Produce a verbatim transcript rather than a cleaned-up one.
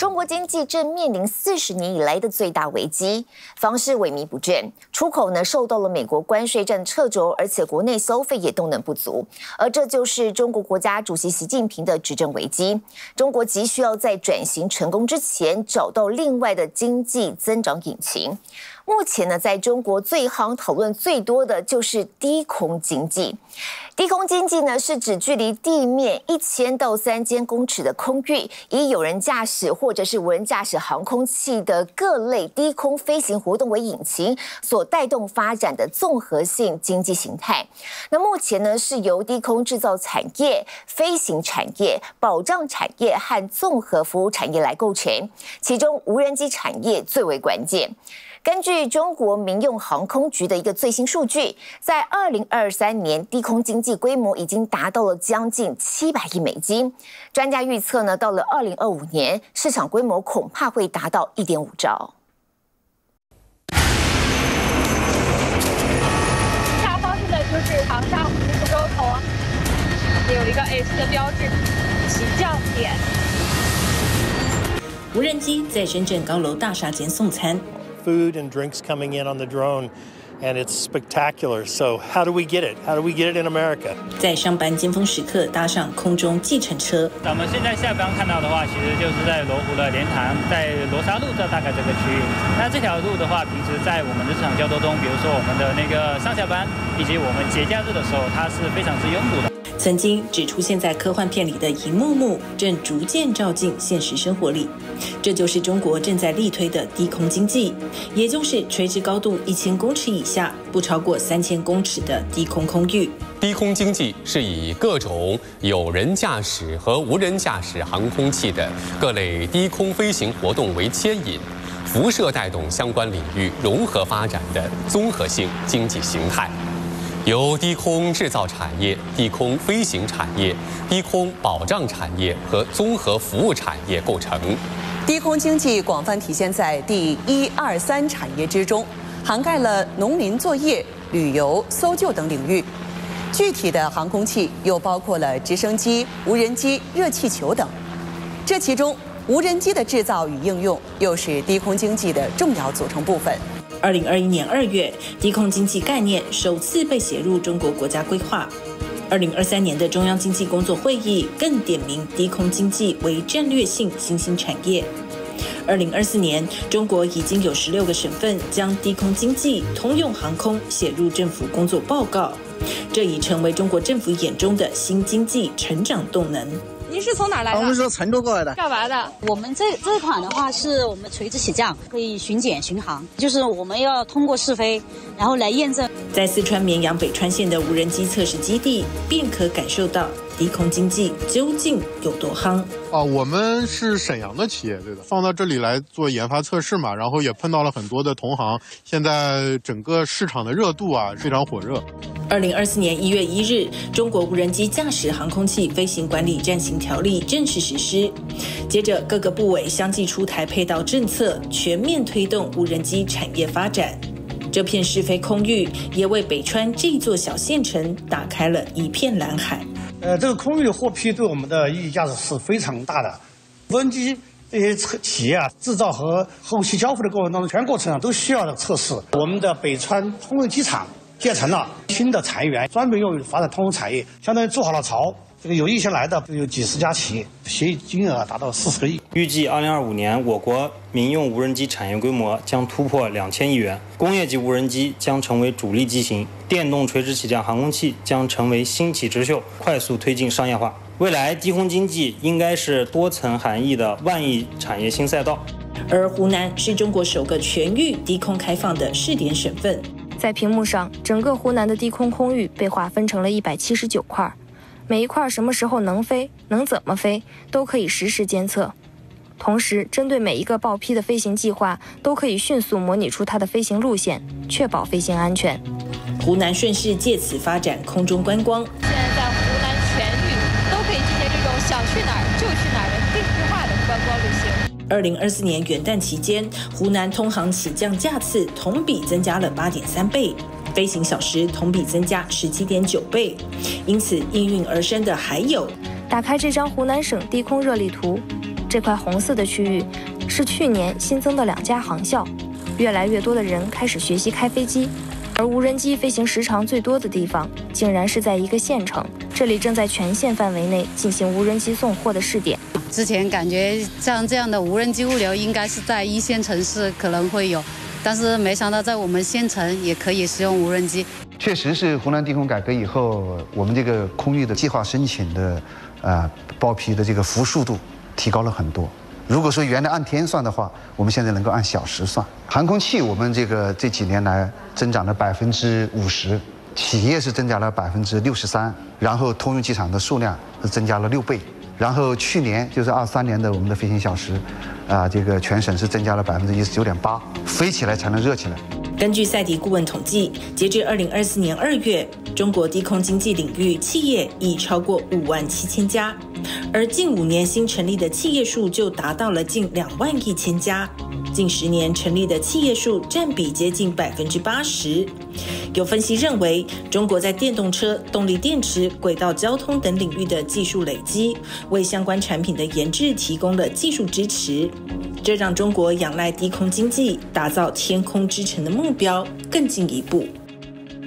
中国经济正面临四十年以来的最大危机，房市萎靡不振，出口呢受到了美国关税战掣肘，而且国内消费也动能不足，而这就是中国国家主席习近平的执政危机。中国急需要在转型成功之前找到另外的经济增长引擎。目前呢，在中国最行讨论最多的就是低空经济。低空经济呢，是指距离地面一千到三千公尺的空域，以有人驾驶或者是无人驾驶航空器的各类低空飞行活动为引擎所带动发展的综合性经济形态。那目前呢，是由低空制造产业、飞行产业、保障产业和综合服务产业来构成，其中无人机产业最为关键。根据中国民用航空局的一个最新数据，在二零二三年，低空经济规模已经达到了将近七百亿美金。专家预测呢，到了二零二五年，市场规模恐怕会达到一点五兆。 下方现在就是长沙湖福州头，有一个 H 的标志，起降点。 无人机在深圳高楼大厦间送餐。 Food and drinks coming in on the drone, and it's spectacular. So how do we get it? How do we get it in America? 在上班尖峰时刻搭上空中计程车。 那我们现在下方看到的话，其实就是在罗湖的莲塘，在罗沙路这大概这个区域。那这条路的话，平时在我们日常交通中，比如说我们的那个上下班，以及我们节假日的时候，它是非常之拥堵的。 曾经只出现在科幻片里的一幕幕，正逐渐照进现实生活里。这就是中国正在力推的低空经济，也就是垂直高度一千公尺以下，不超过三千公尺的低空空域。 低空经济是以各种有人驾驶和无人驾驶航空器的各类低空飞行活动为牵引，辐射带动相关领域融合发展的综合性经济形态。由低空制造产业、低空飞行产业、低空保障产业和综合服务产业构成。 低空经济广泛体现在第一、二、三产业之中，涵盖了农林作业、旅游、搜救等领域。具体的航空器又包括了直升机、无人机、热气球等。这其中，无人机的制造与应用又是低空经济的重要组成部分。 二零二一年二月，低空经济概念首次被写入中国国家规划。二零二三年的中央经济工作会议更点名低空经济为战略性新兴产业。二零二四年，中国已经有十六个省份将低空经济、通用航空写入政府工作报告，这已成为中国政府眼中的新经济成长动能。 您是从哪来的？ 我们是成都过来的。 干嘛的？ 我们这这款的话，是我们垂直起降，可以巡检巡航，就是我们要通过试飞，然后来验证。 在四川绵阳北川县的无人机测试基地，便可感受到低空经济究竟有多夯。 啊，我们是沈阳的企业，对的，放到这里来做研发测试嘛，然后也碰到了很多的同行，现在整个市场的热度啊非常火热。 二零二四年一月一日，中国无人机驾驶航空器飞行管理暂行条例正式实施。接着，各个部委相继出台配套政策，全面推动无人机产业发展。这片试飞空域也为北川这座小县城打开了一片蓝海。 呃，这个空域的获批对我们的意义价值是非常大的。无人机这些企业啊，制造和后期交付的过程当中，全过程上都需要的测试。我们的北川通用机场建成了新的产业园，专门用于发展通用产业，相当于筑好了巢。这个有意向来的有几十家企业，协议金额达到四十个亿。 预计二零二五年，我国民用无人机产业规模将突破两千亿元，工业级无人机将成为主力机型，电动垂直起降航空器将成为新起之秀，快速推进商业化。未来低空经济应该是多层含义的万亿产业新赛道。 而湖南是中国首个全域低空开放的试点省份。 在屏幕上，整个湖南的低空空域被划分成了一百七十九块。每一块什么时候能飞，能怎么飞，都可以实时监测。同时，针对每一个报批的飞行计划，都可以迅速模拟出它的飞行路线，确保飞行安全。 湖南顺势借此发展空中观光。 现在在湖南全域都可以进行这种想去哪儿就去哪儿的定制化的观光旅行。 二零二四年元旦期间，湖南通航起降架次同比增加了八点三倍。飞行小时同比增加十七点九倍，因此应运而生的还有， 打开这张湖南省低空热力图， 这块红色的区域是去年新增的两家航校，越来越多的人开始学习开飞机。而无人机飞行时长最多的地方，竟然是在一个县城，这里正在全县范围内进行无人机送货的试点。 之前感觉像这样的无人机物流应该是在一线城市可能会有，但是没想到在我们县城也可以使用无人机。 确实是湖南地空改革以后，我们这个空域的计划申请的，呃，报批的这个服速度提高了很多。如果说原来按天算的话，我们现在能够按小时算。航空器我们这个这几年来增长了百分之五十，企业是增加了百分之六十三，然后通用机场的数量是增加了六倍。然后去年就是二三年的我们的飞行小时，啊，这个全省是增加了百分之一十九点八，飞起来才能热起来。 根据赛迪顾问统计，截至二零二四年二月，中国低空经济领域企业已超过五万七千家，而近五年新成立的企业数就达到了近两万一千家。近十年成立的企业数占比接近百分之八十。有分析认为，中国在电动车、动力电池、轨道交通等领域的技术累积，为相关产品的研制提供了技术支持，这让中国仰赖低空经济打造天空之城的目标更进一步。